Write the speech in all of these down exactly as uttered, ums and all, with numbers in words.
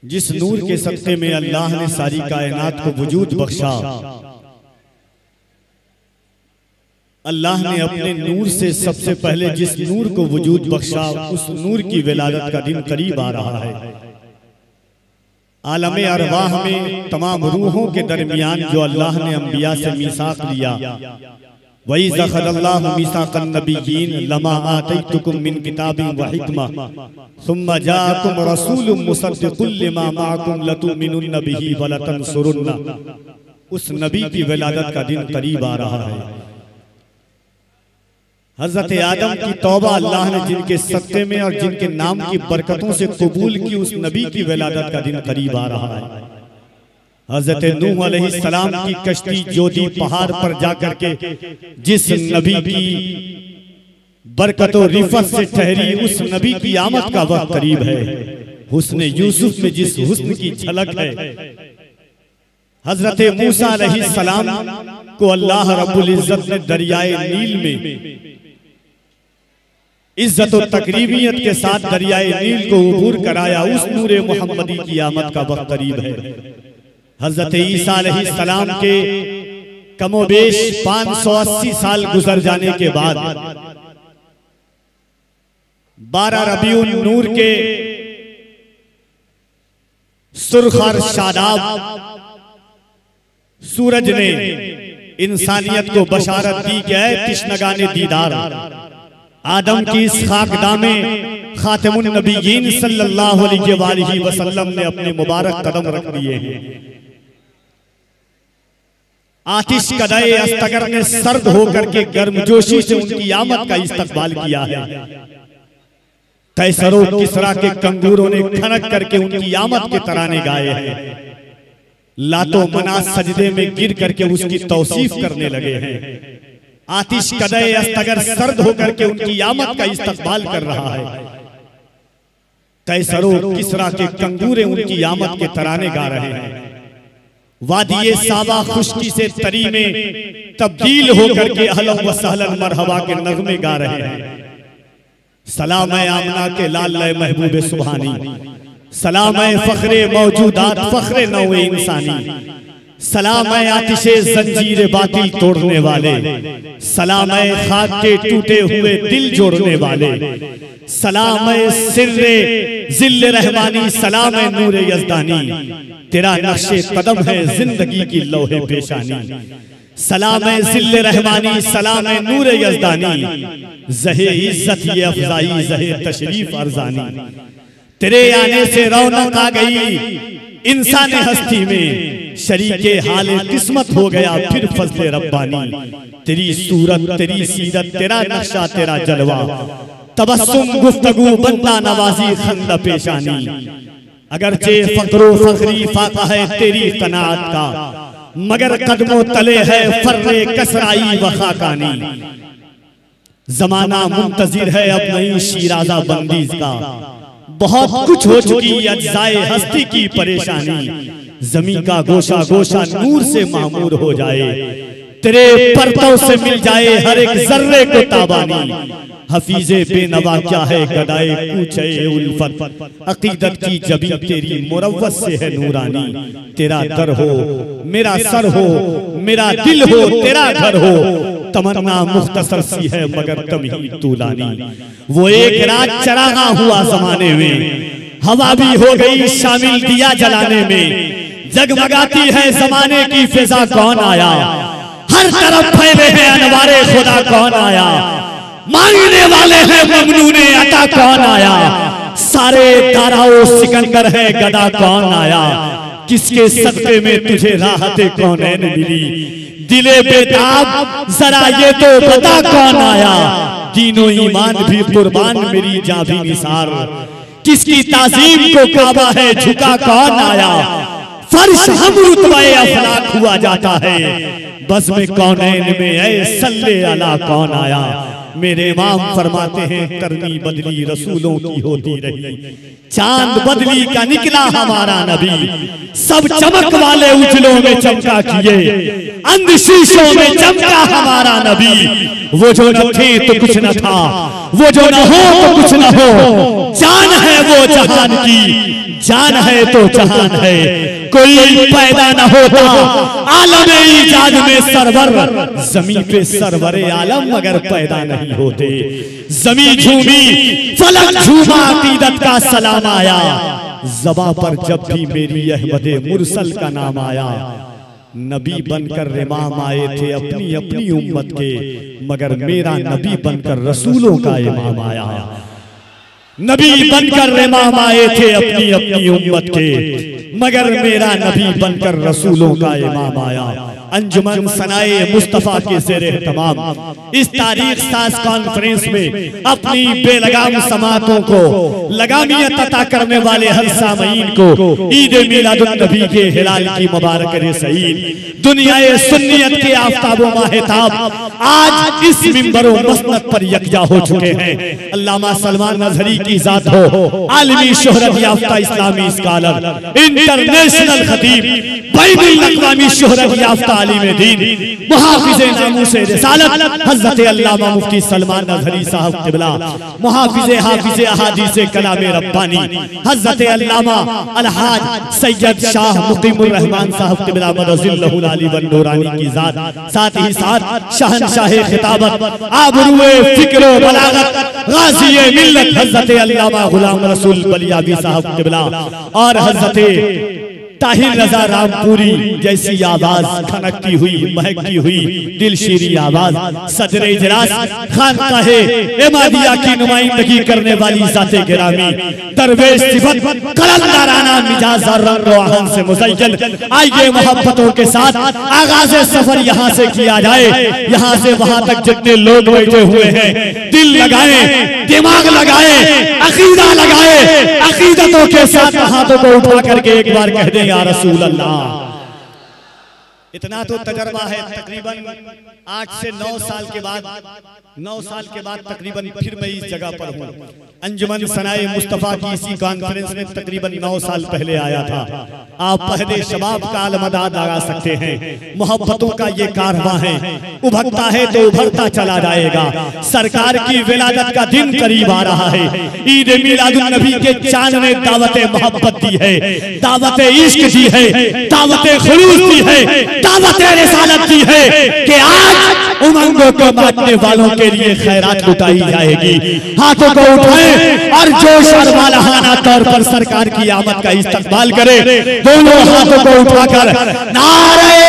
जिस नूर के सदक़े में अल्लाह ने सारी कायनात को वजूद बख्शा, अल्लाह ने अपने नूर से सबसे पहले जिस नूर को वजूद बख्शा, उस नूर की विलादत का दिन करीब आ रहा है। आलम अरवाह में तमाम रूहों के दरमियान जो अल्लाह ने अंबिया से मीसाक लिया, वही ज़ख़रल्लाहु मीसाक़न नबिय्यीन लमा आतैतुकुम मिन किताबिन व हिक्मा सुम्मा जाअकुम रसूलुम मुसद्दिक़ुल लिमा मअकुम लतुमिनुन्न बिही व लतंसुरुन्ना, उस नबी की विलादत का दिन करीब आ रहा है। हजरत आदम की तौबा अल्लाह ने जिनके सदक़े में और जिनके नाम की बरकतों से कबूल की, उस नबी की विलादत का दिन करीब आ रहा है। हजरत नूह अलैहिस्सलाम की कश्ती जोदी पहाड़ पर जाकर के जिस नबी की बरकत और रिफत से ठहरी, उस नबी की आमद का वक्त करीब है। हुस्न यूसुफ में जिस हुस्न की झलक है, हजरत मूसा अलैहिस्सलाम को अल्लाह रब्बुल इज्जत ने दरियाए नील में इज्जत और तकरीबियत के साथ दरियाए नील को उबूर कराया, उस नूरे मोहम्मदी की आमद का वक्त करीब है। हजरत ईसा अलैहिस्सलाम के कमोबेश पाँच सौ अस्सी साल गुजर जाने के बाद बारह रबीउन नूर के सुर्खर शादाब सूरज ने इंसानियत को बशारत दी कि ऐ तिश्नगाने दीदार, आदम की इस खाकदामे खातिमुन नबिय्यीन सल्लल्लाहु अलैहि वसल्लम ने अपने मुबारक कदम रख दिए हैं। आतिश कदाए अस्तगर ने सर्द होकर के गर्मजोशी से उनकी आमद का इस्तकबाल किया है। कैसरो किसरा के कंगूरों ने खनक करके उनकी आमद के तराने गाए हैं। लातो मना सजदे में गिर करके उसकी तौसीफ करने लगे हैं। आतिश कदाए अस्तगर सर्द होकर के उनकी आमद का इस्तकबाल कर रहा है। कैसरो किसरा के कंगूरे उनकी आमद के तराने गा रहे हैं। वादिये सावा खुश्की से तरी में तब्दील होकर के अहलन व सहलन मरहबा के नगमे गा रहे हैं। सलाम है आमना के लाल महबूब सुभानी, सलाम है फखरे मौजूदात फखरे नौए इंसानी, सलाम है आतिशे जंजीर बातिल तोड़ने वाले, सलाम है खाक के टूटे हुए दिल जोड़ने वाले, सलाम है सिर्रे जिल्ले रहमानी, सलाम है नूरे यज़दानी, तेरा नक्शे कदम है जिंदगी की लोहे पेशानी, सलाम है जिल्ले रहमानी, सलाम है नूरे यज़दानी, ज़हे इज्जत ये अफजाई ज़हे तशरीफ अर्जानी, तेरे आने से रौनक आ गई इंसान हस्ती में, शरीके हाल किस्मत हो गया फिर फजले रब्बानी, तेरी सूरत तेरी सीरत तेरा नक्शा तेरा जलवा, तबस्सुम गुफ्तगू बंदा नवाजी खंद पेशानी, अगरचे फक्रो फखरी फाका है तेरी कनात का, मगर कदमों तले है फर्रे कसराई व खाकानी, जमाना मुंतजिर है अब नई शीराजा बंदीज का, बहुत कुछ हो चुकी अज्जाए हस्ती की परेशानी, जमीन का गोशा गोशा नूर से मामूर हो जाए, तेरे परतों से मिल जाए हर एक जर्रे को ताबानी, हफीजे बेनवा क्या है गदाए कूचे उल्फत, अकीदत की जबी तेरी मुरव्वत से है नूरानी, तेरा दर हो मेरा सर हो मेरा दिल हो तेरा घर हो, तमन्ना मुख्तसर सी है मगर कम ही तूलानी, वो एक रात चरागा हुआ जमाने में, हवा भी हो गई शामिल दिया जलाने में, जगमगाती है जमाने की फिजा कौन आया, हर तरफ फैले हैं अनवारे खुदा कौन आया, मांगने वाले हैं ममनूने अता कौन आया, सारे ताराओ सिकंदर है गदा कौन आया, किसके सदक़े में तुझे राहते कौनैन मिली, दिले बेताब जरा ये तो बता कौन आया, दीनो ईमान भी कुर्बान मेरी जान भी निसार, किसकी ताजीम को काबा है झुका कौन आया, फर्श हम रुतबे अफलाक हुआ जाता है। बस में कौनैन में ऐ सल्ले अला कौन आया। मेरे इमाम फरमाते हैं करनी बदली रसूलों की होती रही, चांद बदली का निकला हमारा नबी। सब चमक वाले उजलों में चमका किए, अंध शीशों में चमका हमारा नबी। वो जो न थे तो कुछ न था, वो जो न हो तो कुछ न हो। जान है वो जहान की, जान है तो जहान है। कोई पैदा न होता आलम इजाद में सरवर, जमीन पे सरवरे आलम अगर पैदा नहीं होते। जमी झूमी फलक झूमा अकीदत का सलाम आया। ज़बा पर जब भी मेरी अहमद मुरसल का नाम आया। नबी बनकर इमाम आए थे अपनी अपनी उम्मत के, मगर मेरा नबी बनकर रसूलों का इमाम आया। नबी बनकर इमाम आए थे अपनी अपनी उम्मत के, मगर मेरा नबी बनकर रसूलों का इमाम आया। अंजुमन सनाए मुस्तफा के ज़ेरे तमाम इस तारीख साज कॉन्फ्रेंस में अपनी बेलगाम समातों को लगामियत अता करने वाले हर सामईन को ईद मिलादुन नबी के हिलाल की मुबारक रसीद। दुनियाए सुन्नियत के आफताब व माहिताब आज इस मिंबर व मसनद पर यकजा हो चुके हैं। अल्लामा सलमान नजरी की जात हो, आलमी शोहरत याफ्ता इस्लामी स्कॉलर, इंटरनेशनल खतीब, बैनुल अक़वामी शोहरत याफ्ता आलिम दीन, मुहाफिज़े नामूसे रिसालत हज़रत अल्लामा मुफ्ती सलमान नज़री साहब क़िबला, मुहाफिज़े हाफिज़े अहादीसे कलामे रब्बानी हज़रत अल्लामा अलहाज सैयद शाह मुक़ीमुर रहमान साहब क़िबला मदज़िल्लहुल आली व नूरानी की ज़ात, साथ ही साथ शहंशाहे खिताबत आबरूए फ़िक्र व बलागत गाज़ीए मिल्लत हज़रत अल्लामा गुलाम रसूल बलियाबी साहब क़िबला और हज़रत ताहिर रजा रामपुरी जैसी आवाज खनकती हुई महकती हुई दिलशीरी आवाज सदरे इजलास खानकाहे इमादिया की नुमाइंदगी करने वाली ज़ाते गिरामी दरवेश सिफत कलंदराना मिजाज और रंग व आहन से मुज़य्यन। आइए मोहब्बतों के साथ आगाज़ सफर यहाँ से किया जाए। यहाँ से वहाँ तक जितने लोग बैठे हुए हैं, दिल लगाए, दिमाग लगाए, अकीदा लगाए, अकीदतों के साथ हाथों को उठा करके एक बार कह दें या रसूल अल्लाह। इतना तो तजर्बा है। तकरीबन आठ से नौ साल के बाद नौ साल के बाद तकरीबन फिर मैं इस जगह पर हूँ। अंजुमन सनाए मुस्तफ़ा की इसी कॉन्फ्रेंस में तकरीबन नौ साल पहले आया था। आप पहले शबाब का अलमदाद लगा सकते हैं। मोहब्बतों का ये कारवां है, उभरता है तो उभरता चला जाएगा। सरकार की विलादत का दिन करीब आ रहा है। ईद मिलादुन नबी के चांद ने दावत मोहब्बत दी है, दावत इश्क दी है, दावत खुलूस दी है, दावत रिसालत दी है कि आज उमंगों को बांटने वालों के लिए खैरात लुटाई जाएगी। हाथों को उठाएं और जोश और मालहाना तौर पर सरकार की आमद का इस्तकबाल करें। दोनों हाथों को उठाकर नारे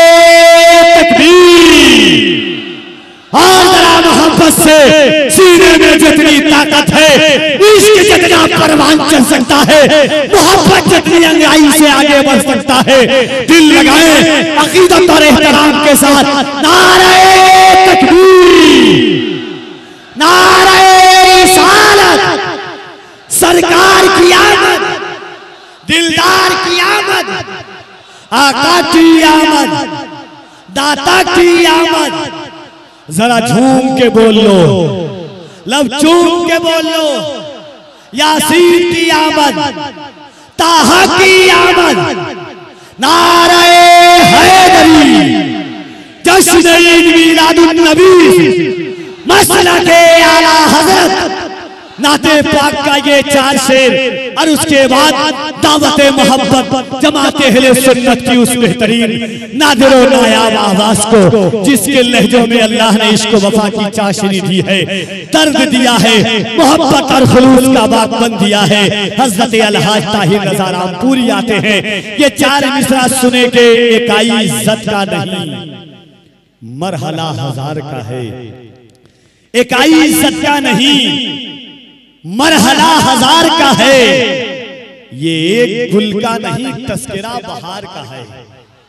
तकबीर और जरा मोहब्बत से सीने में जितनी ताकत है, इश्क जितना परवान चल सकता है, मोहब्बत जितनी अंगाई से आगे बढ़ सकता है, दिल लगाए अकीदत और एहतराम के साथ नारे तकबीर, नारे रिसालत, सरकार की आमद, दिलदार की आमद, आका की आमद, दाता की आमद। जरा झूम के बोल लो, लब चूम के बोल लो, यासीन की आमद, ताहा की आमद, नारे हैदरी, जश्न ईद मिलादुन नबी, मसलके आला हज़रत, नाते पाक का ये चार शेर और उसके बाद दावत मोहब्बत जमाते अहले सुन्नत की उस बेहतरीन नादिर व नायाब आवाज को, जिसके लहजों में अल्लाह ने इश्क वफा की चाशनी दी है, दर्द दिया है, मोहब्बत और खुलूस का बाग बन दिया है। हजरत अलहाज ताहिर रज़ा रामपुरी आते हैं। ये चार मिसरा सुने के इकाई इज्जत का नहीं, मरहला हजार का है। इकाई इज्जत का नहीं, मरहला हजार का है। ये एक गुल का नहीं, तस्करा बहार का है।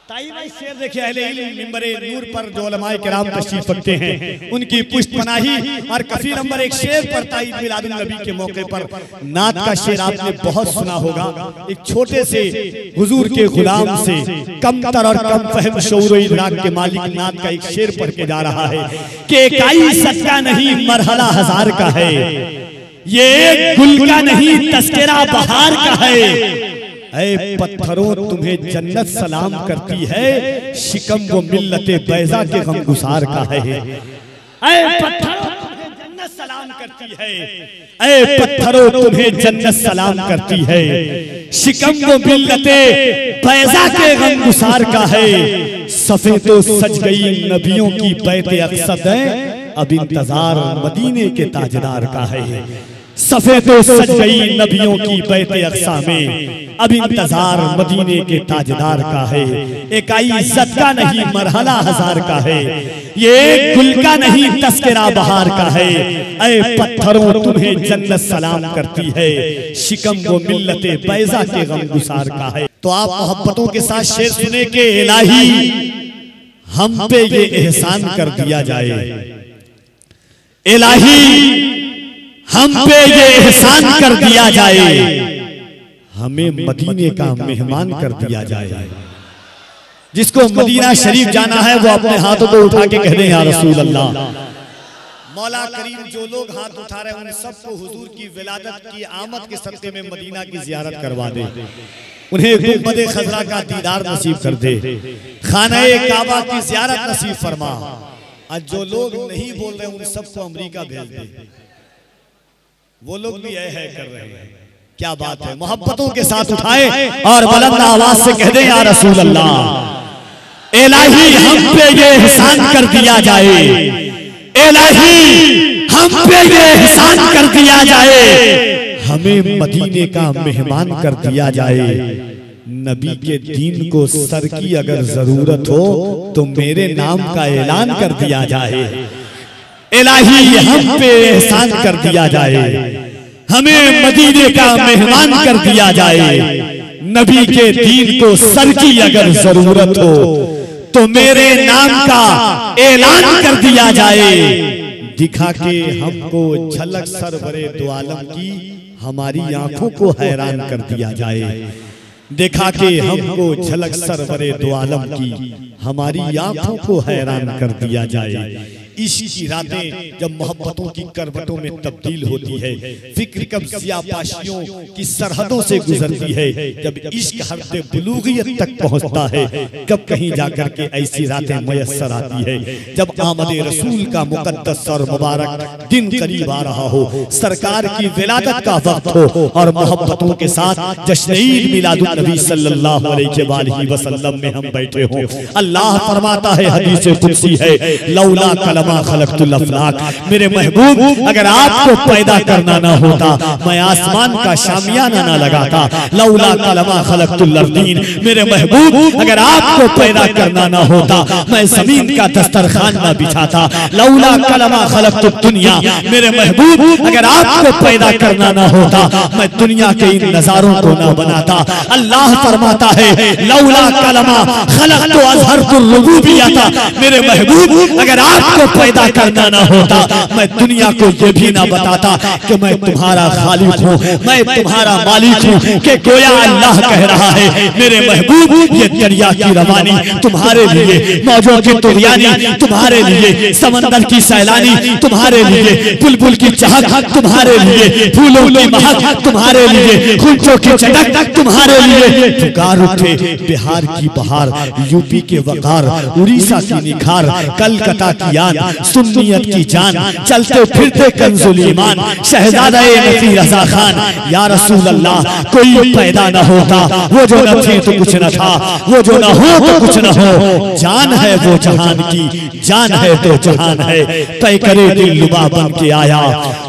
ताई भाई शेर देखे अहले इल्म मिंबरे नूर पर जो उलमाए किराम तशरीफ रखते हैं उनकी पुष्ट पनाही और कफी नंबर एक शेर पर ताई मिलादुन नबी के मौके पर नात का शेर आपने बहुत सुना होगा। एक छोटे से हुजूर के गुलाम से कमतर और कम फहम शऊर इदराक के मालिक नात का एक शेर पढ़ के जा रहा है कि इकाई सच्चा नहीं मरहला हजार का है, ये एक गुल का नहीं तस्करा बहार का है। ऐ पत्थरों तुम्हें जन्नत सलाम करती है, शिकम वो मिल्लते बैजा के गम गुसार का है। ऐ पत्थरों तुम्हें जन्नत सलाम करती है, ऐ पत्थरों तुम्हें जन्नत सलाम करती है, शिकम वो मिल्लते बैजा के गम गुसार का है। सफे तो सज गई नबियों की बैते अक़सद है, अब इंतजार मदीने के ताजदार का है। सफे तो सज गई नबियों की बैते अक़सा में, अब इंतजार मदीने के ताजदार का है। इकाई इज्जत का नहीं मरहला हजार का है, ये गुल का नहीं तस्करा बहार का है। ऐ पत्थरों तुम्हें जन्नत सलाम करती है, शिकम वो मिल्लते बैजा के गम गुसार का है। तो आप मोहब्बतों के साथ शेर सुने के इलाही हम पे ये एहसान कर दिया जाए, इलाही हम पे ये एहसान कर दिया जाए, हमें मदीने का मेहमान कर दिया जाए। जिसको मदीना शरीफ जाना है वो अपने हाथों को उठा के कह दें या रसूल अल्लाह। मौला करीम जो लोग हाथ उठा रहे हैं उन सबको हुजूर की विलादत की आमद के सदक़े में मदीना की ज़ियारत करवा दे, उन्हें गुंबद खज़रा का दीदार नसीब कर दे, खाने काबा की ज़ियारत नसीब फरमा। आज जो लोग नहीं बोल रहे उन सबको अमेरिका भेज दे, वो लोग भी यह है कर रहे हैं। क्या बात है, मोहब्बतों के साथ उठाए और बुलंद आवाज से कह दें या रसूल अल्लाह। इलाही हम पे ये एहसान कर दिया जाए, इलाही हम पे ये एहसान कर दिया जाए, हमें मदीने का मेहमान कर दिया जाए। नबी के दीन को सर की अगर जरूरत हो तो मेरे नाम का ऐलान कर दिया जाए। इलाही हम पे एहसान कर दिया जाए, हमें मदीने का मेहमान कर दिया जाए। नबी के दीन को सर की अगर जरूरत हो तो मेरे नाम का ऐलान कर दिया जाए। दिखा के हमको झलक सरवरे दो आलम की, हमारी आंखों को हैरान कर दिया जाए। दिखा के हमको झलक सरवरे दो आलम की, हमारी आंखों को हैरान कर दिया जाए। इश्क की रातें जब मोहब्बतों की करवटों में तब्दील होती है, फिक्र कब ज़ियापाशियों की सरहदों से गुजरती है, जब इश्क हद बुलूगियत तक पहुंचता है, कब कहीं जाकर के ऐसी रातें मयस्सर आती है जब आमद रसूल का मुकद्दस और मुबारक दिन करीब आ रहा हो, सरकार की विलादत का वक्त हो और मोहब्बतों के साथ जश्न ईद मिलादुन नबी सल्लल्लाहु अलैहि वसल्लम में हम बैठे हों। अल्लाह फरमाता है, हदीस कुदसी है, लौला कलम खलक़तुल अफ़लाक, मेरे महबूब अगर आपको पैदा करना ना होता मैं आसमान का शामियाना ना लगाता। लौला कलमा खलक़तुल अर्दीन, मेरे महबूब अगर आपको पैदा करना ना होता मैं जमीन का दस्तरखान ना बिछाता। लौला कलमा खलक़तुद दुनिया, मेरे महबूब अगर आपको पैदा करना ना होता मैं दुनिया के इन नजारों को ना बनाता। अल्लाह फरमाता है, लौला कलमा खलक़तु अज़हरतुर रुबूबिय्यता, मेरे महबूब अगर आपको पैदा करना ना होता मैं दुनिया को ये भी ना बताता कि मैं तुम्हारा खालिक हूँ, मैं तुम्हारा मालिक हूँ। कि गोया अल्लाह कह रहा है, मेरे महबूब ये दरिया की रवानी तुम्हारे लिए, मौजों की तुगयानी तुम्हारे लिए, समंदर की सैलानी तुम्हारे लिए, बुलबुल की चहक तुम्हारे लिए, फूलों की महक तुम्हारे लिए, खुंचों की चटक तुम्हारे लिए। पुकार उठे बिहार की बहार, यूपी के वकार, उड़ीसा की निखार, कलकत्ता की यान, सुन्नियत की जान, चलते फिरते कंजुल ईमान, शहजादा नफी रजा खान। या रसूल अल्लाह, कोई पैदा न होता, वो जो न थे तो कुछ न था, वो जो न हो तो कुछ न हो। जान है वो जहान की, जान है तो जहान है, तय करे दिल लुबा बन के आया,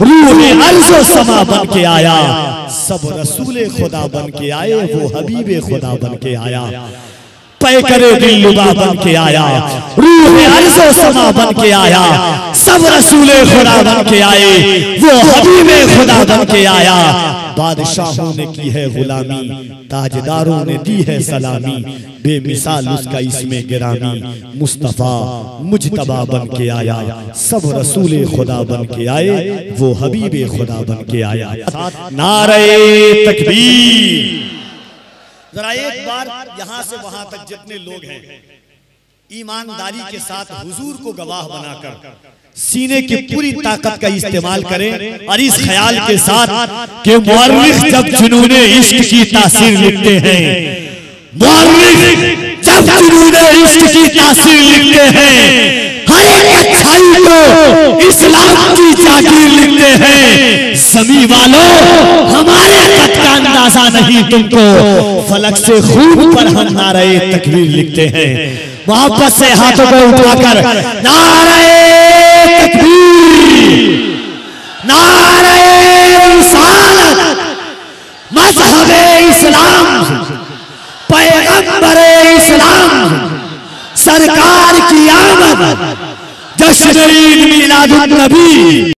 रूह अर्ज़ो समा बन के आया। सब रसूले खुदा बन के आए, वो हबीबे खुदा बन के आया। पैकरे दिलरुबा बन के आया, रूह अर्ज़ो समा बन के आया, सब रसूले खुदा बन के आए, वो हबीबे खुदा बन के आया। बादशाहों ने की है गुलामी, ताजदारों ने दी है सलामी, बेमिसाल उसका इसमें गिरामी, मुस्तफा मुजतबा बन के आया, सब रसूले खुदा बन के आए, वो हबीबे खुदा बन के आया। नारे तकबीर। जरा एक बार यहां से वहां तक जितने लोग हैं ईमानदारी के साथ हुजूर को गवाह बनाकर सीने की पूरी ताकत का इस्तेमाल करें और इस ख्याल के साथ कि मुअर्रिख जब जुनूने इश्क की तासीर लिखते हैं, मुअर्रिख जब जुनूने इश्क की तासीर लिखते हैं, हर एक अच्छाई को इस्लाम की जागीर लिखते हैं। समी वालों, हमारे कद का अंदाजा नहीं तुमको, फलक से खून पर हम नारे तकबीर लिखते हैं। मोहब्बत से हाथों को उठाकर नारे तकबीर, नारे रिसालत, मज़हबे इस्लाम, पैगंबरे इस्लाम, सरकार की आमद, जश्न ईद मिलादुन नबी।